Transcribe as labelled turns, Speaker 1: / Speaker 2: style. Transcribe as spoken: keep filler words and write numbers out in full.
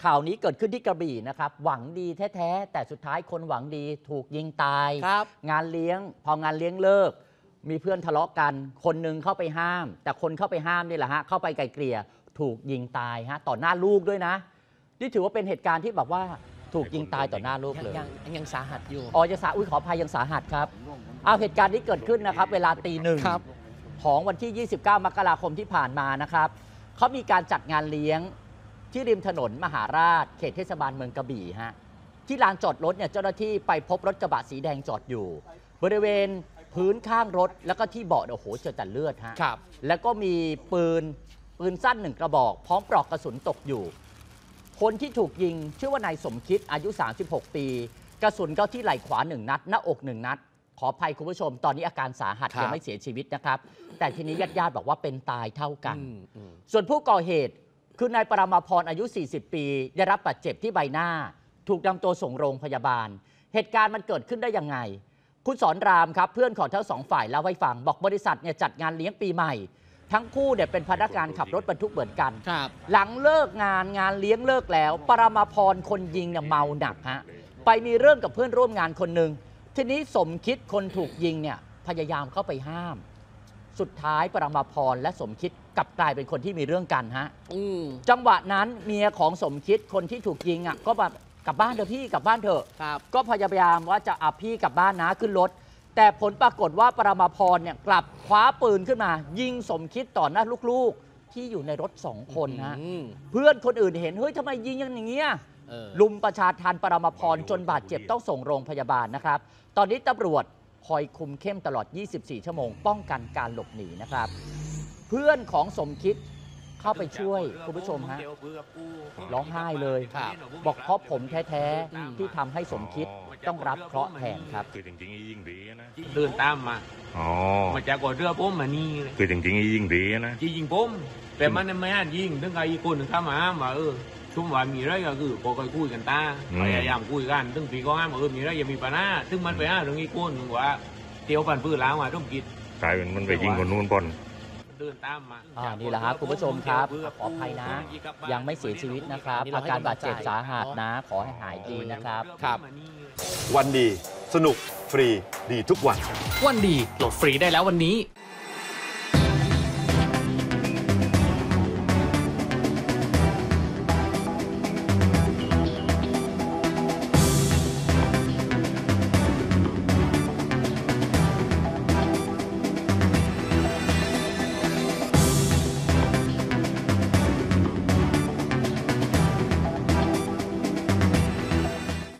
Speaker 1: ข่าวนี้เกิดขึ้นที่กระบี่นะครับหวังดีแท้ๆแต่สุดท้ายคนหวังดีถูกยิงตายงานเลี้ยงพองานเลี้ยงเลิกมีเพื่อนทะเลาะกันคนนึงเข้าไปห้ามแต่คนเข้าไปห้ามนี่แหละฮะเข้าไปไกลเกลี่ยถูกยิงตายฮะต่อหน้าลูกด้วยนะนี่ถือว่าเป็นเหตุการณ์ที่แบบว่าถูกยิงตายต่อหน้าลูกเลย
Speaker 2: ยังยังสาหัสอยู่
Speaker 1: อ๋อยังสาอุ้ยขออภัยยังสาหัสครับเอาเหตุการณ์นี้เกิดขึ้นนะครับเวลาตีหนึ่งของวันที่ยี่สิบเก้ามกราคมที่ผ่านมานะครับเขามีการจัดงานเลี้ยงที่ริมถนนมหาราชเขตเทศบาลเมืองกระบี่ฮะที่ลานจอดรถเนี่ยเจ้าหน้าที่ไปพบรถกระบะสีแดงจอดอยู่บริเวณพื้นข้างรถแล้วก็ที่เบาะโอ้โหเจอแต่เลือดฮะแล้วก็มีปืนปืนสั้นหนึ่งกระบอกพร้อมปลอกกระสุนตกอยู่คนที่ถูกยิงชื่อว่านายสมคิดอายุสามสิบหกปีกระสุนเข้าที่ไหล่ขวาหนึ่งนัดหน้าอกหนึ่งนัดขออภัยคุณผู้ชมตอนนี้อาการสาหัสยังไม่เสียชีวิตนะครับแต่ทีนี้ญาติๆบอกว่าเป็นตายเท่ากันส่วนผู้ก่อเหตุคือนายปรมาพรอายุสี่สิบปีได้รับบาดเจ็บที่ใบหน้าถูกนำตัวส่งโรงพยาบาลเหตุการณ์มันเกิดขึ้นได้ยังไงคุณสอนรามครับเพื่อนของทั้งสองฝ่ายเล่าให้ฟังบอกบริษัทเนี่ยจัดงานเลี้ยงปีใหม่ทั้งคู่เนี่ยเป็นพนักงานขับรถบรรทุกเหมือนกันหลังเลิกงานงานเลี้ยงเลิกแล้วปรมาพรคนยิงเนี่ยเมาหนักฮะไปมีเรื่องกับเพื่อนร่วมงานคนหนึ่งทีนี้สมคิดคนถูกยิงเนี่ยพยายามเข้าไปห้ามสุดท้ายปรมาพรและสมคิดกลับกลายเป็นคนที่มีเรื่องกันฮะจังหวะนั้นเมียของสมคิดคนที่ถูกยิงอ่ะก็แบบกลับบ้านเถอะพี่กลับบ้านเถอะก็พยายามว่าจะเอาพี่กลับบ้านนะขึ้นรถแต่ผลปรากฏว่าปรมาพรเนี่ยกลับคว้าปืนขึ้นมายิงสมคิดต่อหน้าลูกๆที่อยู่ในรถสองคนนะเพื่อนคนอื่นเห็นเฮ้ยทำไมยิงอย่างเงี้ยลุมประชาทันปรมาพรจนบาดเจ็บต้องส่งโรงพยาบาลนะครับตอนนี้ตำรวจคอยคุมเข้มตลอดยี่สิบสี่ชั่วโมงป้องกันการหลบหนีนะครับเพื่อนของสมคิดเข้าไปช่วยคุณผู้ชมฮะร้องไห้เลยบอกเพราะผมแท้ๆที่ทำให้สมคิดต้องรับเคราะห์แทนครับ
Speaker 3: คือจริงๆยิงดีนะ
Speaker 4: เดินตามมา
Speaker 3: อ๋อ
Speaker 4: มาจากก่อนเรือผมมานี่
Speaker 3: คือจริงๆยิงดีนะ
Speaker 4: ยิงผมแต่มันไม่อ่านยิงถึงกับอีกคนหนึ่งเข้ามามาเออชุ่มว่ามีอะไรก็คือพอคอยคุยกันตาพยายามคุยกันถึงปีก็ห้ามเออมีอะไรอย่ามีปัญหาถึงมันไปห้าเรื่องอีกคนหนึ่งว่าเตียวปั่นปืนล้างมาต้องกิด
Speaker 3: กลายเป็นมันไปยิงคนนู้นปน
Speaker 4: เดินตามมา
Speaker 1: อ่านี่แหละครับคุณผู้ชมครับขออภัยนะยังไม่เสียชีวิตนะครับอาการบาดเจ็บสาหัสนะขอให้หายดีนะครับ
Speaker 2: ครับ
Speaker 5: วันดีสนุกฟรีดีทุกวัน
Speaker 2: วันดีโหลดฟรีได้แล้ววันนี้